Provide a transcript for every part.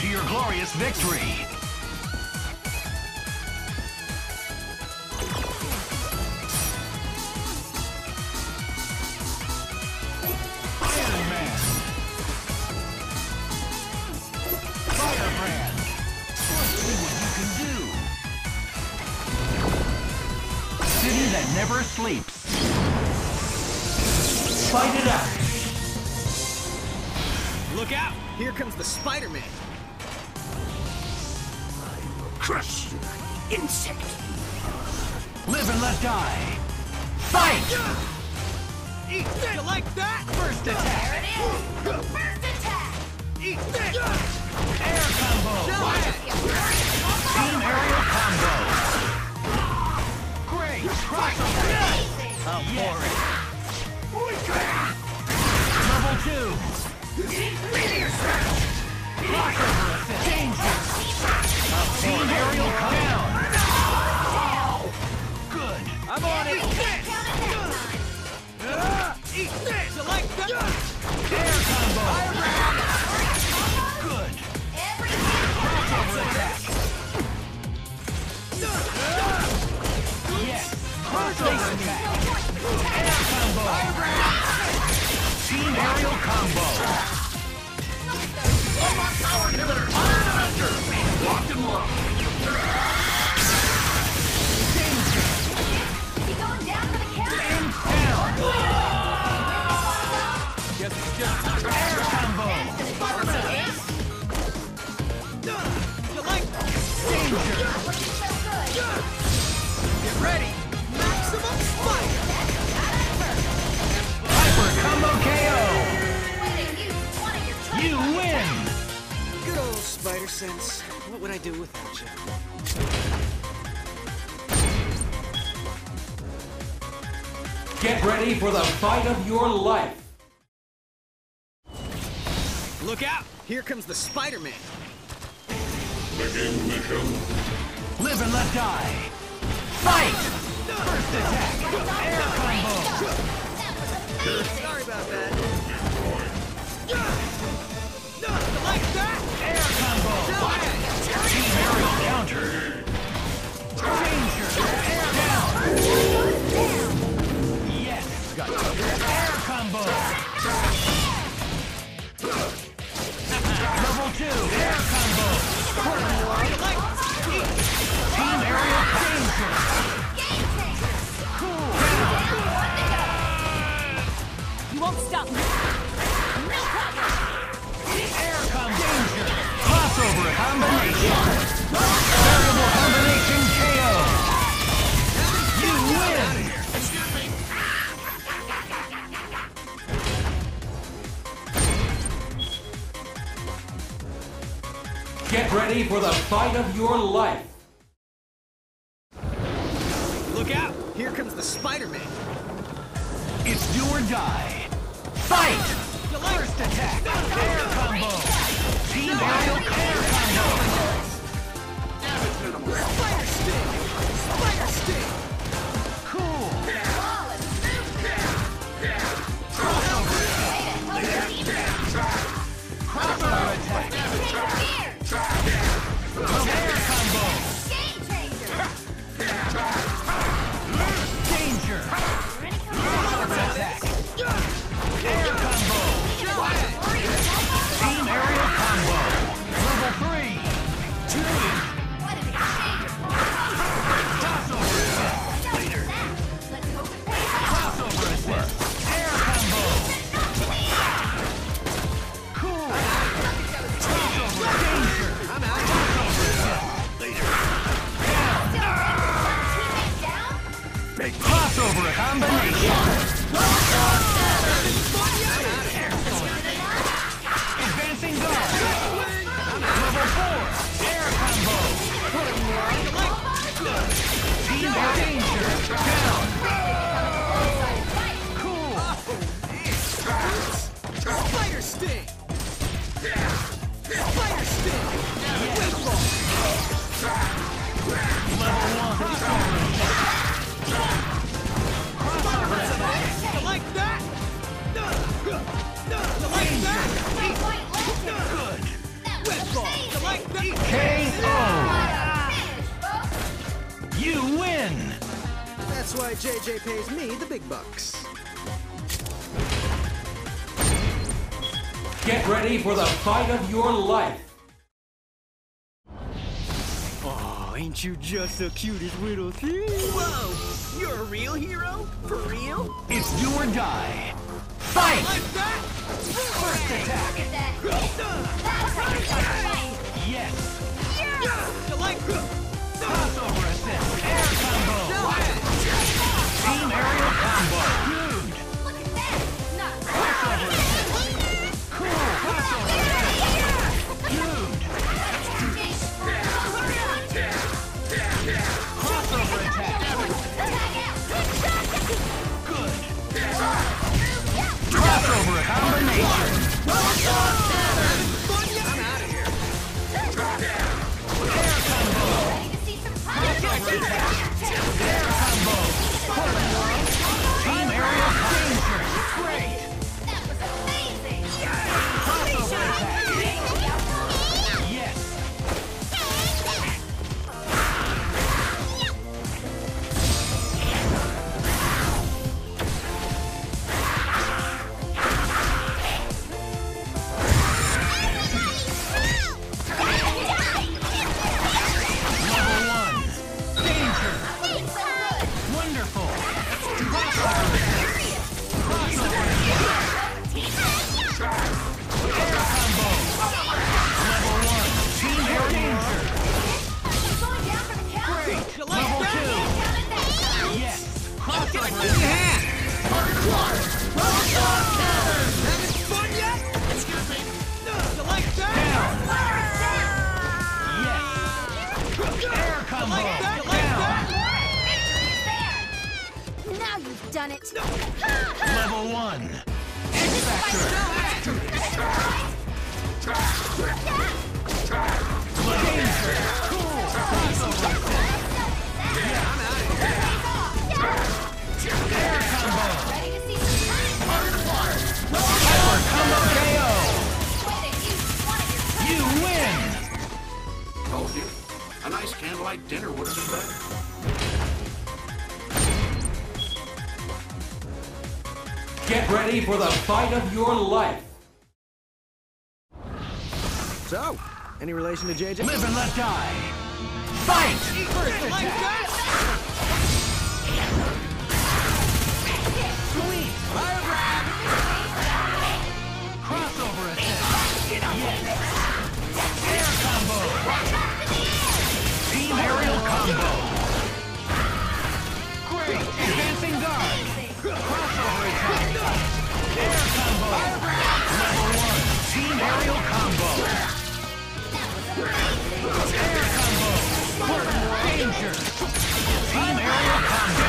to your glorious victory. Iron Man. Firebrand. Let's see what you can do. City that never sleeps. Fight it out. Look out! Here comes the Spider-Man. Crush you, insect. Live and let die. Fight! Eat this! You like that? First attack. There it is! First attack! Eat this! Air combo. Team aerial combo. Great. Crossover. I'm for it. Level 2. Crossover assist. Danger. Team aerial down. Good. I'm on it! Eat this! You like that? Air combo. Good. Crossover attack. Yes. Crossover attack. Air combo. Team aerial combo. Power inhibitor. Locked and locked. Danger. Keep going down for the count! And down. Guess it's just time. Air combo. You like Danger. Looking so good! Get ready! Maximum spike! Hyper combo KO. Way to use one of your You trademarks. win. Good old spider sense. What would I do without you? Get ready for the fight of your life. Look out! Here comes the Spider-Man. Live and let die. Fight. First attack. Air combo. Sorry about that. You like that? Air combo. Team aerial counter. Danger. Air down. Yes. Got air combo. Level 2. Air combo. You like Team aerial danger. Cool. You won't stop me! No problem! Air combo. Danger. Crossover combination. Variable combination KO. You win. Get ready for the fight of your life. Look out! Here comes the Spider-Man. It's do or die. Fight. You like First attack. Air combo. Team aerial air combo. Spider Sting! Spider Sting! Cool. Crossover Crossover attack. Air combo. Game changer! Danger. Crossover attack. Air combo. Team aerial combo. KO! You win! That's why JJ pays me the big bucks. Get ready for the fight of your life. Oh, ain't you just the cutest little thing? Whoa! You're a real hero? For real? It's do or die. Fight! Like that? First attack! Yes! You like Crossover assist! Air combo! Team aerial combo! Dude! Crossover assist! Cool! Crossover assist! Dude! Crossover attack! Good! Crossover combination! I'm out of here. Air combo! Crossover attack! Air combo! Team aerial danger! Great! Crossover attack! Yes! Level 1! Danger! Wonderful! Crossover assist! Crossover assist! Air combo! Level 1! Team air danger! Great! Level 2! Yes! Crossover assist! Having fun yet? Excuse me. You like that? Down! Yes! Air combo! You like Down! Now you've done it. Level 1! X Factor! Danger! Cool! Crossover assist! Air combo! Hyper combo KO! You win! Told you. A nice candlelight dinner would have been better. Get ready for the fight of your life. So, any relation to JJ? Live and let die! Fight! First attack! Sweet! Firebrand! Crossover assist! Yes! Air combo! Team aerial combo! Great! Advancing guard! Crossover attack! Air combo! Level 1! Team aerial combo! Air combo! Danger! Team aerial combo!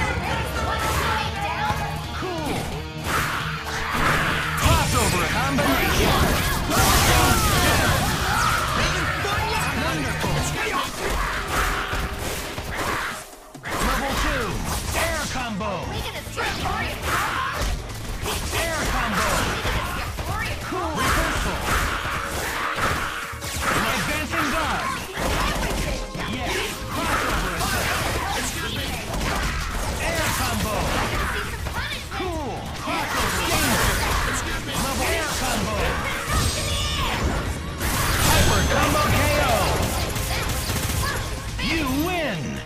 Cool! Crossover combination! Wonderful! Level 2! Air combo! Air combo! Cool! Reversal! Advancing guard! Yes! Crossover assist! Air combo! Cool! Crossover danger! Level air combo! Hyper combo KO! You win!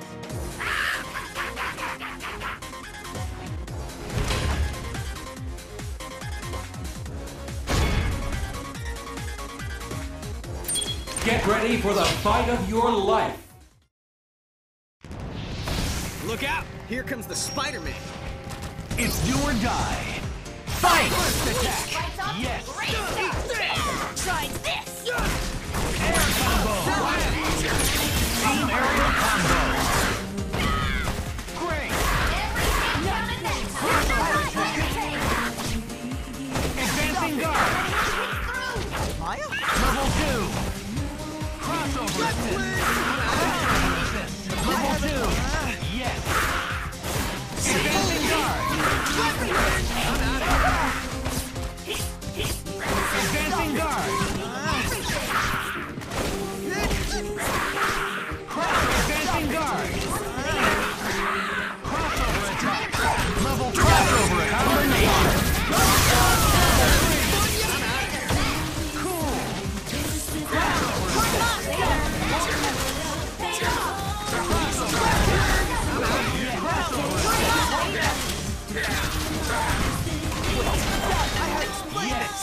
Get ready for the fight of your life. Look out! Here comes the Spider-Man. It's do or die. Fight! First attack! Yes! Try this. Air combo! Team aerial combo! Great! Crossover attack! Advancing guard! Level 2! Crossover assist! Crossover assist! Level 2! Yes! Advancing guard! Advancing guard!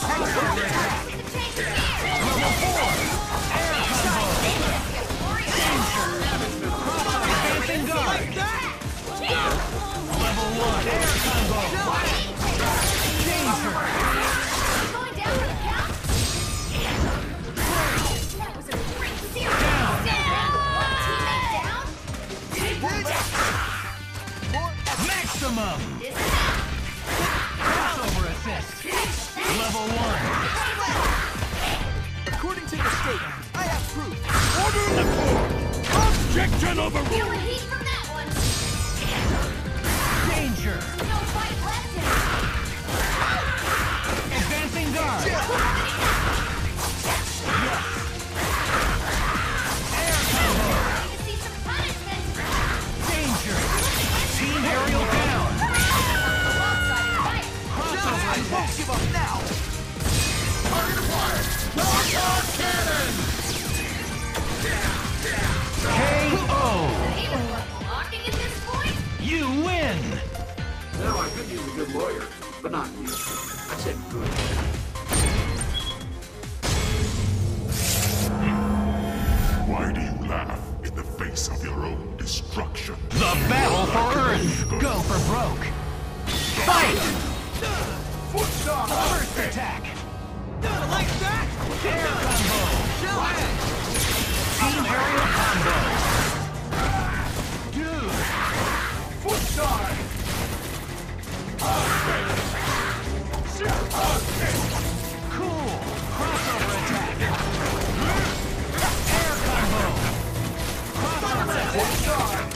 Crossover attack. Level 4. Air combo. Advancing guard. Level 1. Air combo. Danger. Going down for the count? That was a great series. Down. Teammate down. Maximum. This is it. Crossover assist. Level 1. According to the statement, I have proof. Order in the court! Objection Feel the overruled! heat from that one. Danger. No fight left in it. Advancing guard. Yes. Air combo. Need to see some punishment. Danger. Team aerial down. Lopsided fight. Crossover I won't attack. give up now. KO. Even worth blocking at this point? You win. Now, I could use a good lawyer, but not you. I said good. Why do you laugh in the face of your own destruction? The battle for Earth. Go for broke. Fight. First attack. Like that? Air combo. Team aerial combo. Dude. Cool. Crossover attack. Air combo. Crossover attack.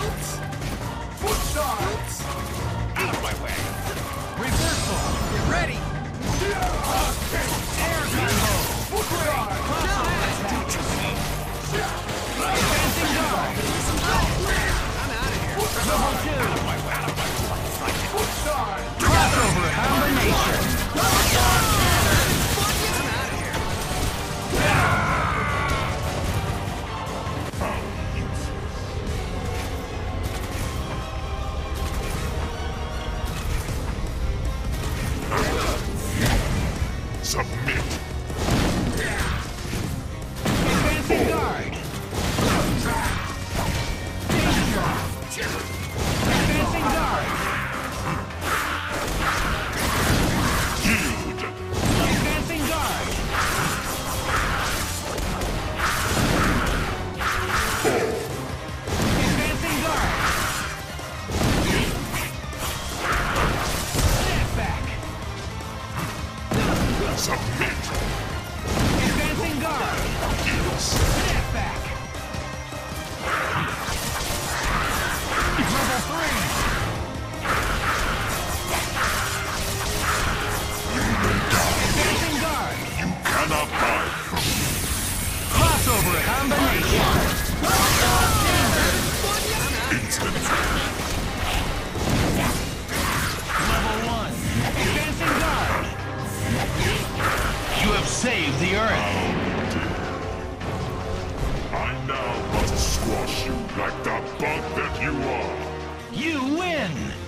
Reversal. Get ready. Air combo. Crossover attack. Advancing guard. I'm out of here. Level 2. Crossover combination. Submit! Advancing guard. Danger. Advancing guard. Yield! Advancing guard. Advancing guard. Snap back. Submit! Advancing guard. Snap back. Level 3. Advancing guard. You cannot hide from me! Crossover combination. Instant! Level 1. Advancing guard. You have saved the Earth. I now must squash you like the bug that you are! You win.